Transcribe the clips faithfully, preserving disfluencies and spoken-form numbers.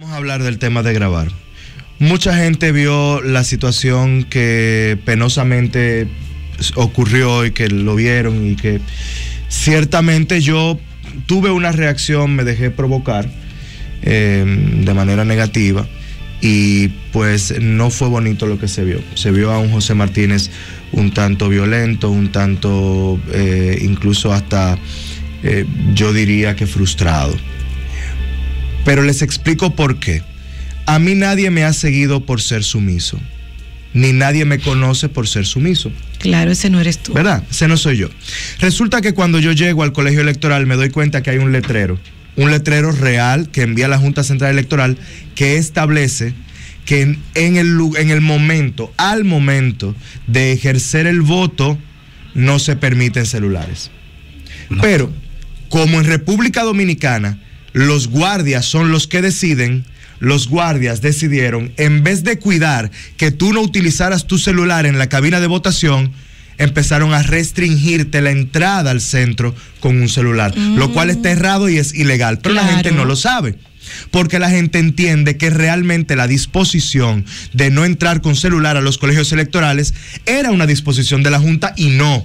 Vamos a hablar del tema de grabar. Mucha gente vio la situación que penosamente ocurrió y que lo vieron y que ciertamente yo tuve una reacción, me dejé provocar eh, de manera negativa y pues no fue bonito lo que se vio. Se vio a un José Martínez un tanto violento, un tanto eh, incluso hasta eh, yo diría que frustrado. Pero les explico por qué. A mí nadie me ha seguido por ser sumiso, ni nadie me conoce por ser sumiso. Claro, ese no eres tú. ¿Verdad? Ese no soy yo. Resulta que cuando yo llego al colegio electoral me doy cuenta que hay un letrero, un letrero real que envía la Junta Central Electoral que establece que en, en, el, en el momento, al momento de ejercer el voto, no se permiten celulares. No. Pero, como en República Dominicana, los guardias son los que deciden, los guardias decidieron, en vez de cuidar que tú no utilizaras tu celular en la cabina de votación, empezaron a restringirte la entrada al centro con un celular, mm. lo cual está errado y es ilegal, pero claro, la gente no lo sabe. Porque la gente entiende que realmente la disposición de no entrar con celular a los colegios electorales era una disposición de la Junta y no.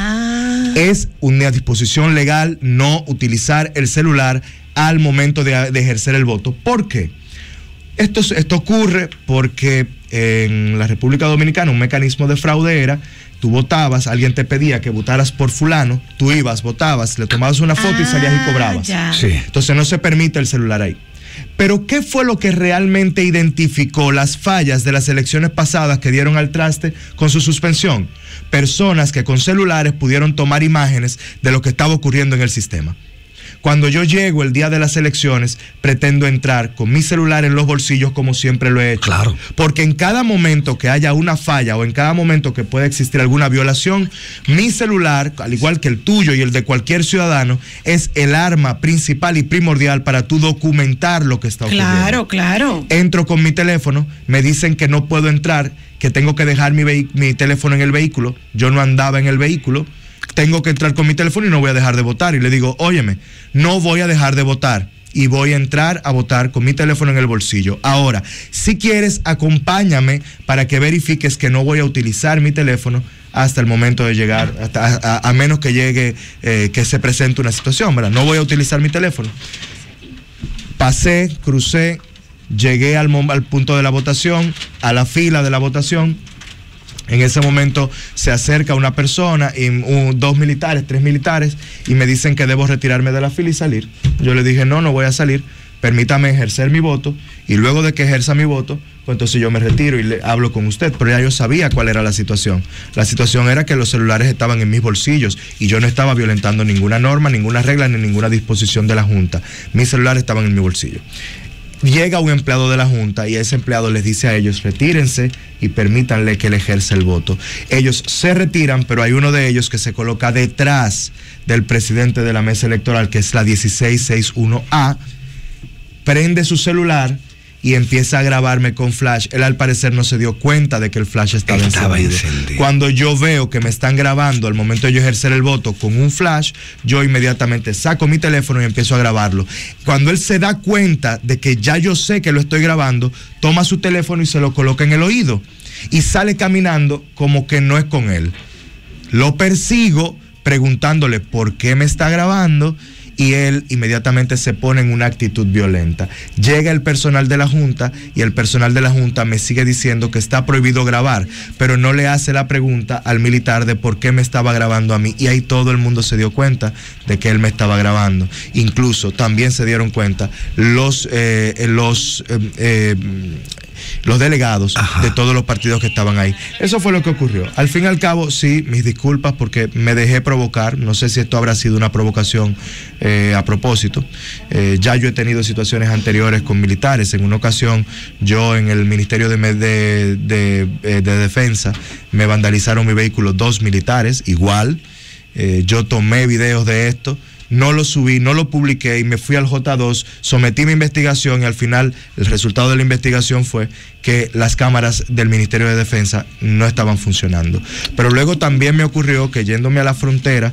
Ah. Es una disposición legal no utilizar el celular al momento de, de ejercer el voto. ¿Por qué? Esto, esto ocurre porque en la República Dominicana un mecanismo de fraude era, tú votabas, alguien te pedía que votaras por fulano, tú ibas, votabas, le tomabas una foto ah, y salías y cobrabas. Sí. Entonces no se permite el celular ahí. Pero ¿qué fue lo que realmente identificó las fallas de las elecciones pasadas que dieron al traste con su suspensión? Personas que con celulares pudieron tomar imágenes de lo que estaba ocurriendo en el sistema. Cuando yo llego el día de las elecciones, pretendo entrar con mi celular en los bolsillos como siempre lo he hecho. Claro. Porque en cada momento que haya una falla o en cada momento que pueda existir alguna violación, mi celular, al igual que el tuyo y el de cualquier ciudadano, es el arma principal y primordial para tú documentar lo que está ocurriendo. Claro, claro. Entro con mi teléfono, me dicen que no puedo entrar, que tengo que dejar mi, mi teléfono en el vehículo. Yo no andaba en el vehículo. Tengo que entrar con mi teléfono y no voy a dejar de votar. Y le digo, óyeme, no voy a dejar de votar y voy a entrar a votar con mi teléfono en el bolsillo. Ahora, si quieres, acompáñame para que verifiques que no voy a utilizar mi teléfono hasta el momento de llegar, hasta, a, a, a menos que llegue, eh, que se presente una situación, ¿verdad? No voy a utilizar mi teléfono. Pasé, crucé, llegué al, al punto de la votación, a la fila de la votación. En ese momento se acerca una persona, y un, dos militares, tres militares, y me dicen que debo retirarme de la fila y salir. Yo le dije, no, no voy a salir, permítame ejercer mi voto, y luego de que ejerza mi voto, pues entonces yo me retiro y le hablo con usted. Pero ya yo sabía cuál era la situación. La situación era que los celulares estaban en mis bolsillos, y yo no estaba violentando ninguna norma, ninguna regla, ni ninguna disposición de la Junta. Mis celulares estaban en mi bolsillo. Llega un empleado de la Junta y ese empleado les dice a ellos, retírense y permítanle que él ejerza el voto. Ellos se retiran, pero hay uno de ellos que se coloca detrás del presidente de la mesa electoral, que es la dieciséis sesenta y uno A, prende su celular y empieza a grabarme con flash. Él al parecer no se dio cuenta de que el flash estaba, estaba encendido. encendido. Cuando yo veo que me están grabando al momento de yo ejercer el voto con un flash, yo inmediatamente saco mi teléfono y empiezo a grabarlo. Cuando él se da cuenta de que ya yo sé que lo estoy grabando, toma su teléfono y se lo coloca en el oído y sale caminando como que no es con él. Lo persigo preguntándole por qué me está grabando, y él inmediatamente se pone en una actitud violenta. Llega el personal de la Junta y el personal de la Junta me sigue diciendo que está prohibido grabar, pero no le hace la pregunta al militar de por qué me estaba grabando a mí, y ahí todo el mundo se dio cuenta de que él me estaba grabando. Incluso también se dieron cuenta los eh, los eh, eh, los delegados Ajá. de todos los partidos que estaban ahí. Eso fue lo que ocurrió. Al fin y al cabo, sí, mis disculpas porque me dejé provocar. No sé si esto habrá sido una provocación eh, a propósito. Eh, ya yo he tenido situaciones anteriores con militares. En una ocasión, yo en el Ministerio de, de, de, de, de Defensa me vandalizaron mi vehículo dos militares, igual. Eh, yo tomé videos de esto. No lo subí, no lo publiqué y me fui al J dos, sometí mi investigación y al final el resultado de la investigación fue que las cámaras del Ministerio de Defensa no estaban funcionando. Pero luego también me ocurrió que yéndome a la frontera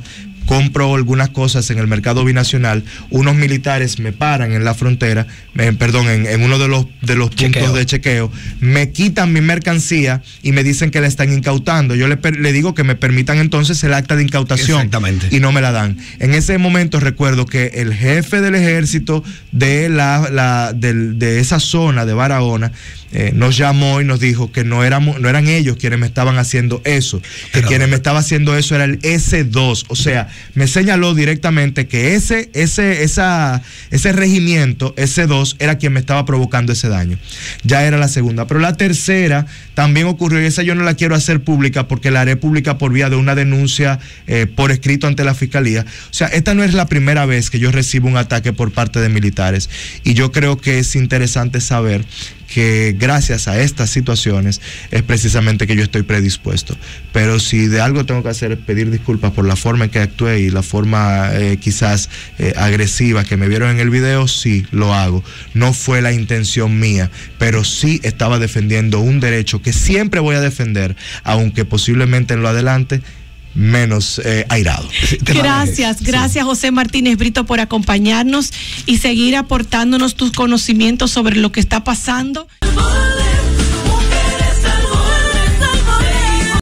compro algunas cosas en el mercado binacional, unos militares me paran en la frontera, eh, perdón, en, en uno de los, de los puntos chequeo. de chequeo, me quitan mi mercancía y me dicen que la están incautando. Yo le, le digo que me permitan entonces el acta de incautación. Exactamente. Y no me la dan. En ese momento recuerdo que el jefe del ejército de, la, la, de, de esa zona de Barahona eh, nos llamó y nos dijo que no, éramos, no eran ellos quienes me estaban haciendo eso, que Pero, quienes me estaban haciendo eso era el ese dos, o sea, me señaló directamente que ese, ese, esa, ese regimiento, ese dos, era quien me estaba provocando ese daño. Ya era la segunda. Pero la tercera también ocurrió, y esa yo no la quiero hacer pública porque la haré pública por vía de una denuncia eh, por escrito ante la fiscalía. O sea, esta no es la primera vez que yo recibo un ataque por parte de militares, y yo creo que es interesante saber que gracias a estas situaciones es precisamente que yo estoy predispuesto. Pero si de algo tengo que hacer es pedir disculpas por la forma en que actué y la forma eh, quizás eh, agresiva que me vieron en el video, sí, lo hago. No fue la intención mía, pero sí estaba defendiendo un derecho que siempre voy a defender, aunque posiblemente en lo adelante menos eh, airado. Gracias, gracias José Martínez Brito por acompañarnos y seguir aportándonos tus conocimientos sobre lo que está pasando.